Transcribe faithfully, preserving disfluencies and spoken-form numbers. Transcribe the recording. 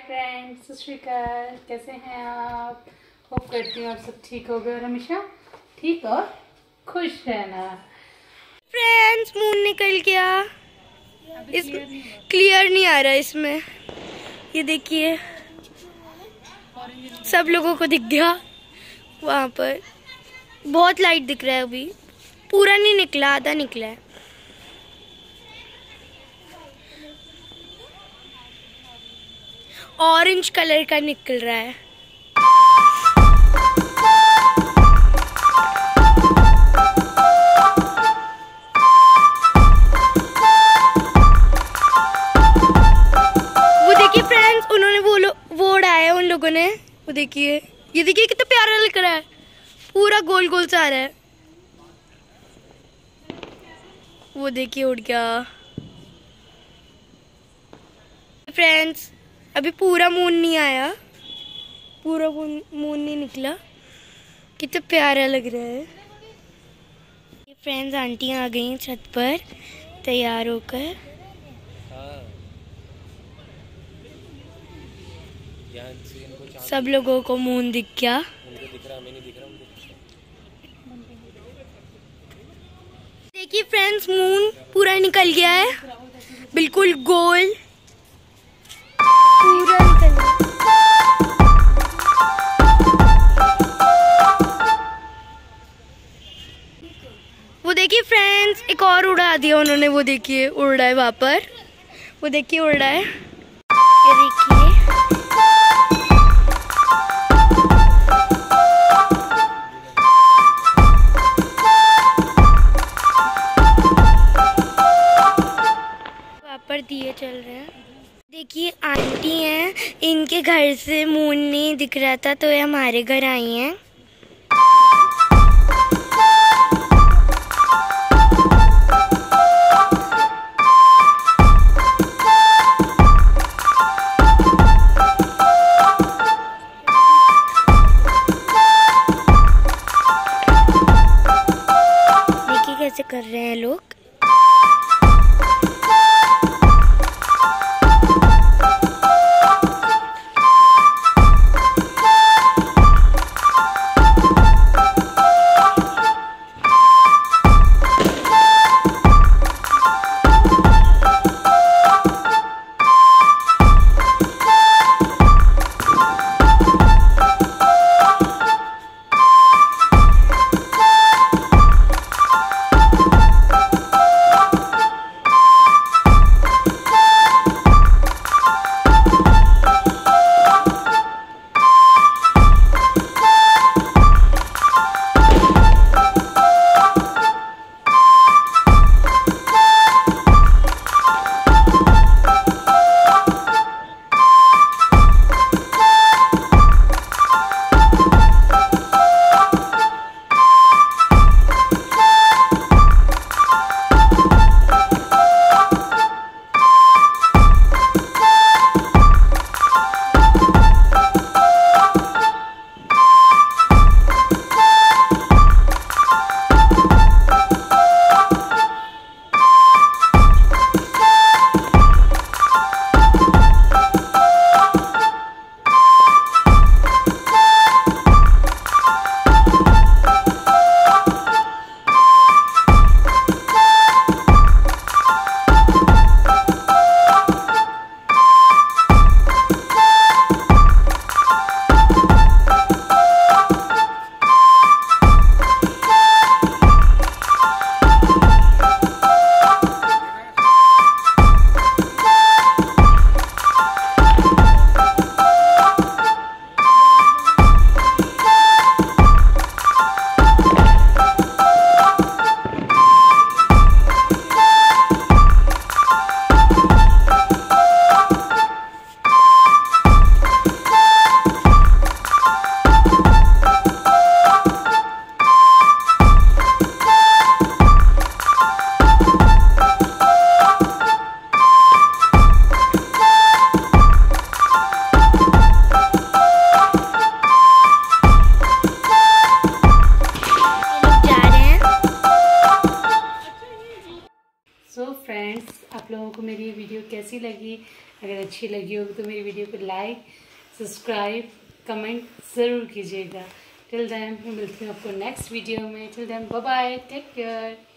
Friends, सत श्री अकाल। कैसे हैं आप? होप करती हूँ आप सब ठीक हो गए और हमेशा ठीक और खुश रहना। फ्रेंड्स, मून निकल गया। इस क्लियर नहीं आ रहा इसमें। ये देखिए, सब लोगों को दिख गया। वहाँ पर बहुत लाइट दिख रहा है, अभी पूरा नहीं निकला, आधा निकला है। ऑरेंज कलर का निकल रहा है। वो देखिए फ्रेंड्स, उन्होंने वो वो उड़ाया उन लोगों ने। वो देखिए, ये देखिए कितना प्यारा लग रहा है, पूरा गोल गोल सा आ रहा है। वो देखिए उड़ गया। फ्रेंड्स, अभी पूरा मून नहीं आया, पूरा मून नहीं निकला। कितना प्यारा लग रहा है। ये फ्रेंड्स, आंटियां आ गई हैं छत पर तैयार होकर। सब लोगों को मून दिख गया। देखिए फ्रेंड्स, मून पूरा निकल गया है, बिल्कुल गोल पूरा निकल गया। वो देखिए फ्रेंड्स, एक और उड़ा दिया उन्होंने। वो देखिए उड़ रहा है वहां पर, वो देखिए उड़ रहा है। ये देखिए, वहां पर दिए चल रहे हैं। देखिए आंटी हैं, इनके घर से मून नहीं दिख रहा था तो ये हमारे घर आई हैं। देखिए कैसे कर रहे हैं लोग। अच्छी लगी होगी तो मेरी वीडियो को लाइक, सब्सक्राइब, कमेंट ज़रूर कीजिएगा। टिल देन मैं मिलती हूँ आपको नेक्स्ट वीडियो में। Till then bye bye, take care.